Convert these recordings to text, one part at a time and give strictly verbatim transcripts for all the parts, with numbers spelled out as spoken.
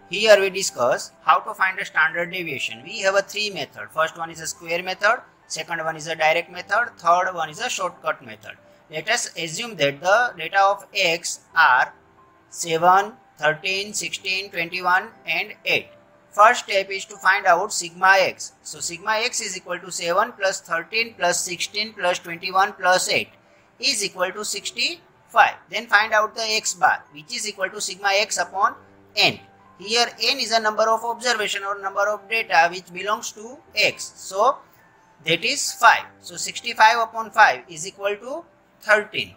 Here we discuss how to find a standard deviation. We have a three method. First one is a square method, second one is a direct method, third one is a shortcut method. Let us assume that the data of x are seven, thirteen, sixteen, twenty-one and eight. First step is to find out sigma x. So sigma x is equal to seven plus thirteen plus sixteen plus twenty-one plus eight is equal to sixty-five. Then find out the x bar, which is equal to sigma x upon n. Here n is a number of observation or number of data which belongs to x. So that is five. So sixty-five upon five is equal to thirteen.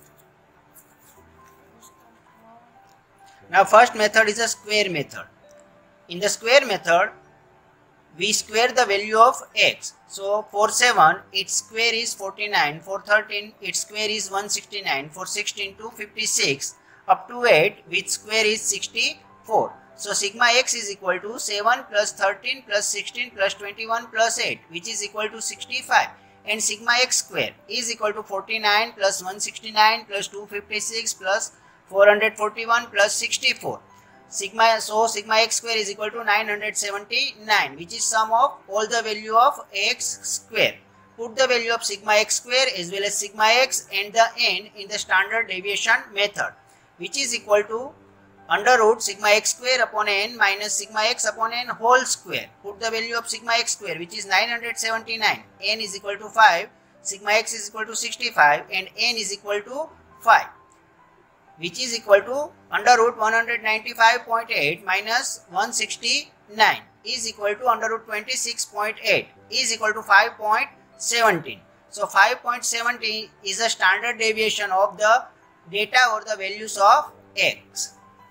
Now first method is a square method. In the square method, we square the value of x. So for seven, its square is forty-nine. For thirteen, its square is one hundred sixty-nine. For sixteen, two hundred fifty-six. Up to eight, which square is sixty-four. So sigma x is equal to seven plus thirteen plus sixteen plus twenty-one plus eight, which is equal to sixty-five. And sigma x square is equal to forty-nine plus one hundred sixty-nine plus two hundred fifty-six plus four hundred forty-one plus sixty-four. Sigma, so sigma x square is equal to nine hundred seventy-nine, which is sum of all the value of x square. Put the value of sigma x square as well as sigma x and the n in the standard deviation method, which is equal to under root sigma x square upon n minus sigma x upon n whole square. Put the value of sigma x square, which is nine hundred seventy-nine, n is equal to five, sigma x is equal to sixty-five and n is equal to five, which is equal to under root one hundred ninety-five point eight minus one hundred sixty-nine is equal to under root twenty-six point eight is equal to five point one seven. So five point one seven is a standard deviation of the data or the values of x.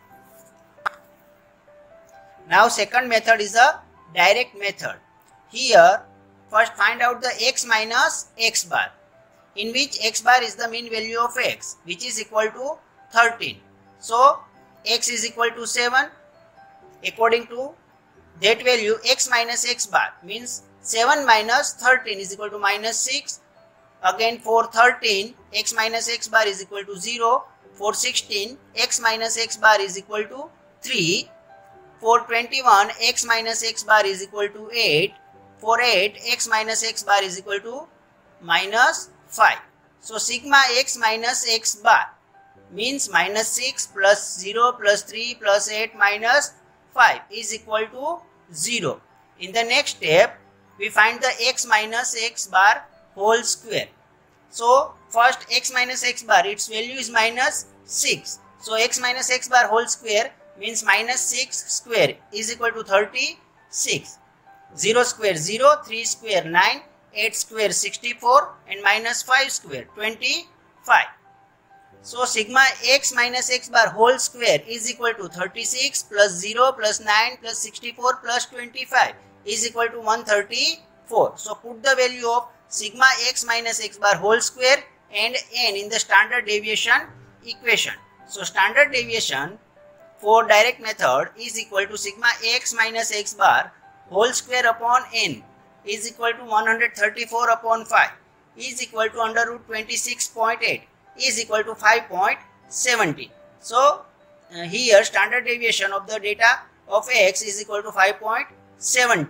Now second method is a direct method. Here first find out the x minus x bar, in which x bar is the mean value of x, which is equal to thirteen. So x is equal to seven. According to that value, x minus x bar means seven minus thirteen is equal to minus six. Again for thirteen, x minus x bar is equal to zero. For sixteen, x minus x bar is equal to three. For twenty-one, x minus x bar is equal to eight. For eight, x minus x bar is equal to minus five. So sigma x minus x bar means minus six plus zero plus three plus eight minus five is equal to zero. In the next step, we find the x minus x bar whole square. So first x minus x bar, its value is minus six. So x minus x bar whole square means minus six square is equal to thirty-six. zero square zero, three square nine, eight square sixty-four and minus five square twenty-five. So sigma x minus x bar whole square is equal to thirty-six plus zero plus nine plus sixty-four plus twenty-five is equal to one hundred thirty-four. So put the value of sigma x minus x bar whole square and n in the standard deviation equation. So standard deviation for direct method is equal to sigma x minus x bar whole square upon n is equal to one hundred thirty-four upon five is equal to under root twenty-six point eight is equal to five point one seven. So uh, here standard deviation of the data of x is equal to five point one seven.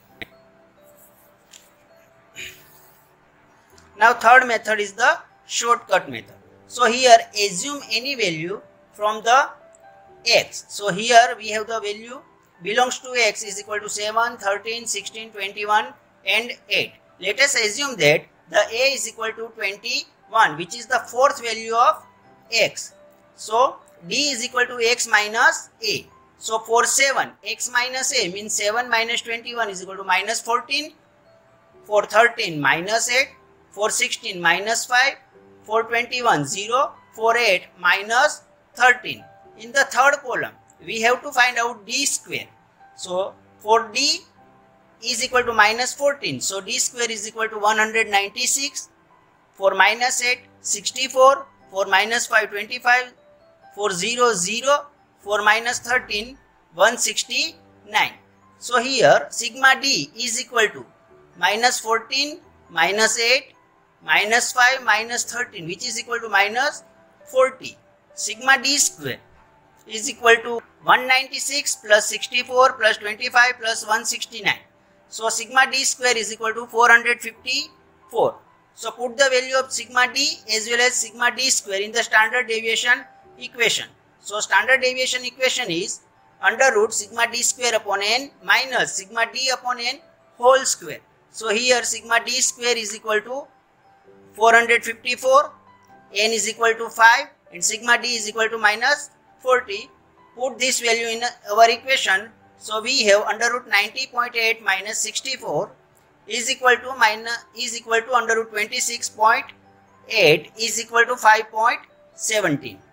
Now third method is the shortcut method. So here assume any value from the x. So here we have the value belongs to x is equal to seven, thirteen, sixteen, twenty-one and eight. Let us assume that the a is equal to twenty-one, which is the fourth value of x. So d is equal to x minus a. So for seven, x minus a means seven minus twenty-one is equal to minus fourteen. For thirteen, minus eight. For sixteen, minus five. For twenty-one, zero. For eight, minus thirteen. In the third column, we have to find out d square. So for d is equal to minus fourteen. So d square is equal to one hundred ninety-six. For minus eight, sixty-four. For minus five, twenty-five. For zero, zero. For minus thirteen, one hundred sixty-nine. So here sigma d is equal to minus fourteen, minus eight, minus five, minus thirteen, which is equal to minus forty. Sigma d square is equal to one ninety-six plus sixty-four plus twenty-five plus one sixty-nine. So sigma d square is equal to four hundred fifty-four. So put the value of sigma d as well as sigma d square in the standard deviation equation. So standard deviation equation is under root sigma d square upon n minus sigma d upon n whole square. So here sigma d square is equal to four hundred fifty-four, n is equal to five and sigma d is equal to minus forty. Put this value in our equation. So we have under root ninety point eight minus sixty-four is equal to minus is equal to under root twenty-six point eight is equal to five point one seven.